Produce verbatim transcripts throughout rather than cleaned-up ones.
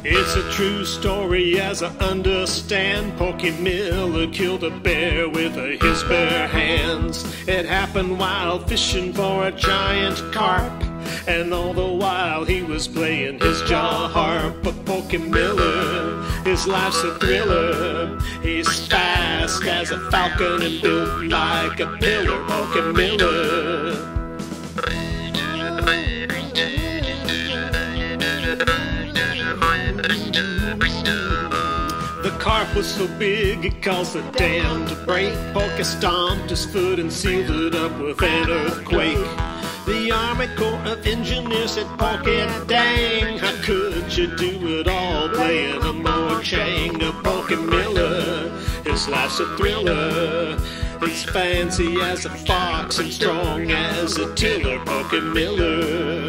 It's a true story as I understand. Porky Miller killed a bear with his bare hands. It happened while fishing for a giant carp, and all the while he was playing his jaw harp. But Porky Miller, his life's a thriller. He's fast as a falcon and built like a pillar. Porky Miller. The carp was so big it caused the dam to break. Porky stomped his foot and sealed it up with an earthquake. The Army Corps of Engineers said, Porky, dang, how could you do it all playing a mo-chang? To Porky Miller, his life's a thriller. He's fancy as a fox and strong as a tiller. Porky Miller.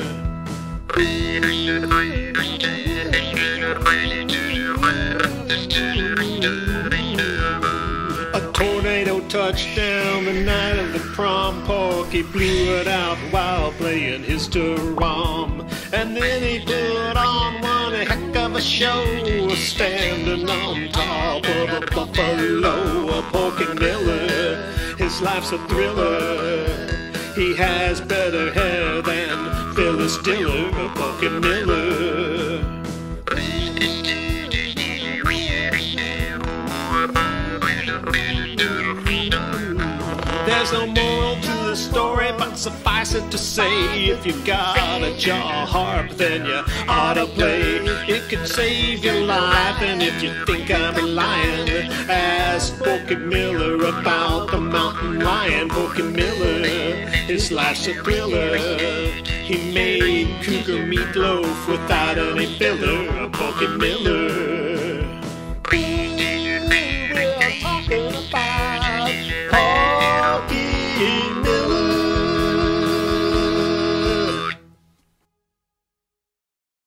A tornado touched down the night of the prom. Porky blew it out while playing his Doromb. And then he put on one heck of a show, standing on top of a buffalo. A Porky Miller, his life's a thriller. He has better hair than Phyllis Diller. A Porky Miller. There's no moral to the story, but suffice it to say, if you got a jaw harp, then you ought to play. It could save your life, and if you think I'm lying, ask Porky Miller about the mountain lion. Porky Miller, his life's a thriller. He made cougar meatloaf without any filler. Porky Miller.